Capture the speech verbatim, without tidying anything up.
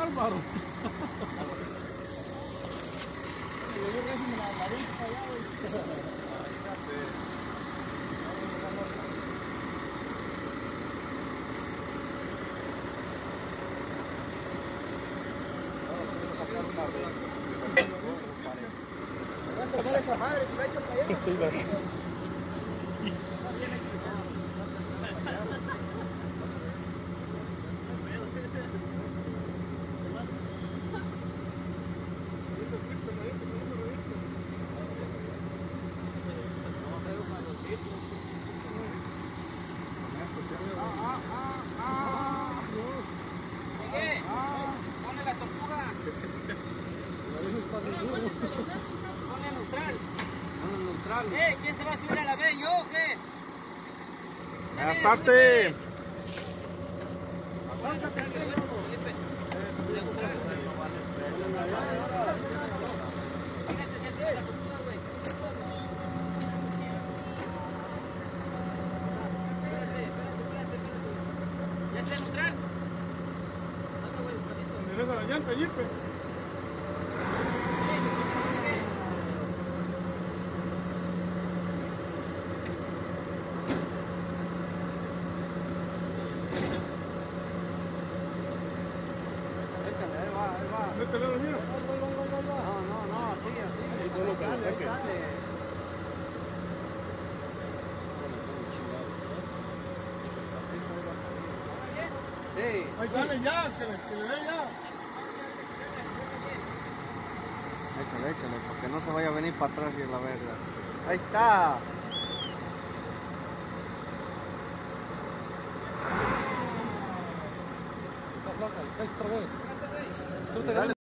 bárbaro. Esa madre, se la echa para allá. Ponle la tortuga. Ponle neutral. Ponle neutral. Eh, ¿quién se va a subir a la B? ¿Yo o qué? ¡Aparte! Apártate aquí, loco. Fíjate si tiene la tortuga, güey. Espérate, espérate, espérate, espérate. ¿Ya está neutral? Anda, güey, despacito. Endereza la llanta, Jipe. Ahí va, ahí va. Métele la mira. No, no, no, así, así. Ahí solo que lo Sale, ahí saque. sale. Sí. Ahí sale ya, que le, que le dé ya. Échale, échale, porque no se vaya a venir para atrás y la verga. Ahí está. Está flaca, otra vez. Dale.